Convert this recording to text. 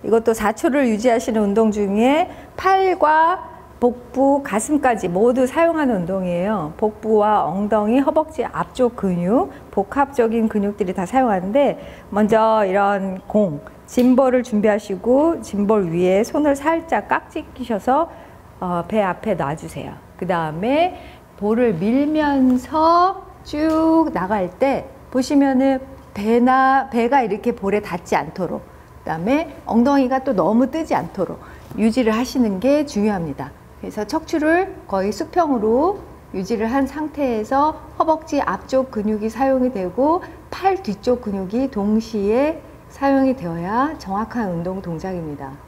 이것도 4초를 유지하시는 운동 중에 팔과 복부, 가슴까지 모두 사용하는 운동이에요. 복부와 엉덩이, 허벅지 앞쪽 근육, 복합적인 근육들이 다 사용하는데, 먼저 이런 짐볼을 준비하시고 짐볼 위에 손을 살짝 깍지 끼셔서 배 앞에 놔주세요. 그 다음에 볼을 밀면서 쭉 나갈 때 보시면은 배가 이렇게 볼에 닿지 않도록, 그 다음에 엉덩이가 또 너무 뜨지 않도록 유지를 하시는 게 중요합니다. 그래서 척추를 거의 수평으로 유지를 한 상태에서 허벅지 앞쪽 근육이 사용이 되고 팔 뒤쪽 근육이 동시에 사용이 되어야 정확한 운동 동작입니다.